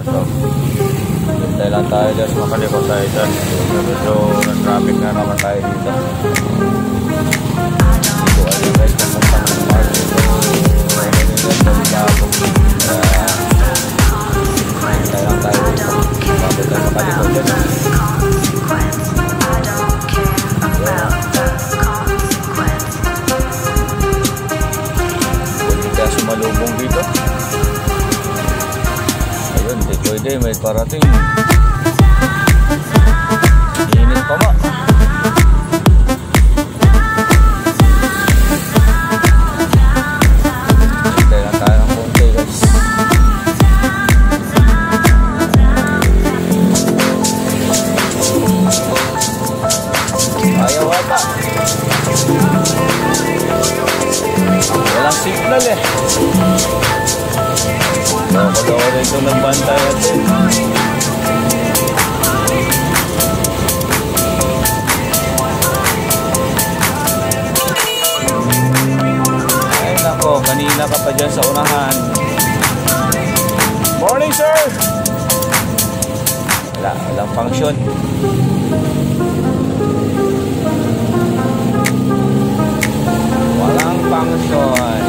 to. Hintay lang tayo dyan, makalikot tayo dyan. Medyo na-traffic na naman tayo dito. Dito ayun guys, papuntang Mark dito. Hintay lang tayo dito. Bago tayo makalikot dyan. Pwede kaya sumalubong dito. Ayun, di pwede, may parating. Init pa ma. Hintay lang tayo ng konti guys. Ayaw ata. Walang signal eh. Loko-loko rin itong nagbantay natin. Ay nako, kanina ka pa dyan sa unahan. Morning sir! Walang function. Walang function.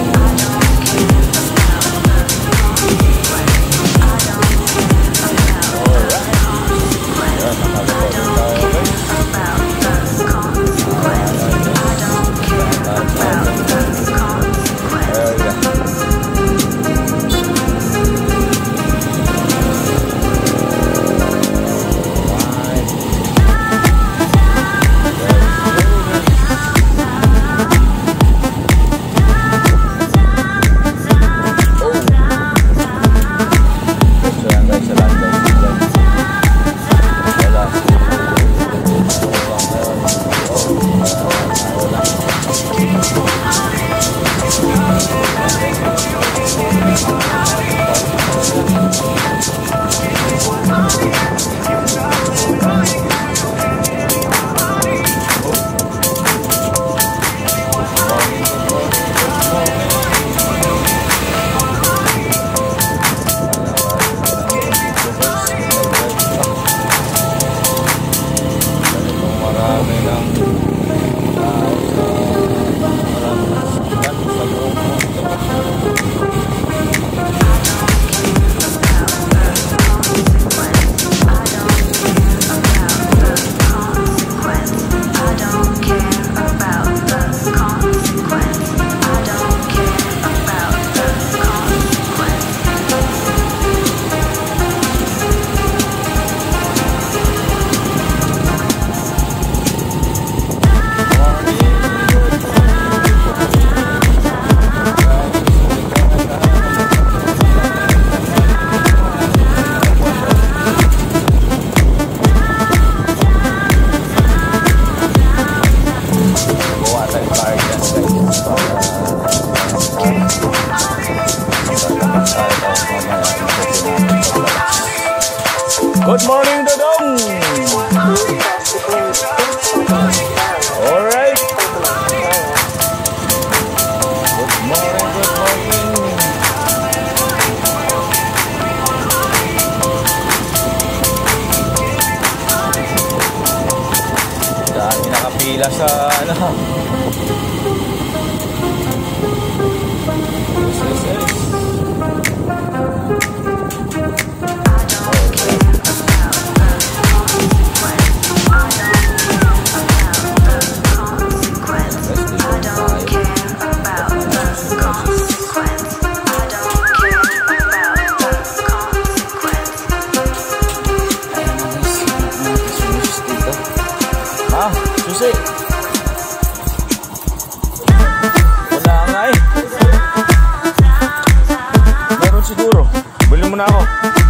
Good morning, Dodong! Alright! Good morning, good morning! Dami nakapila sa ano. Susi. Wala nga eh. Meron siguro. Bili mo na ako.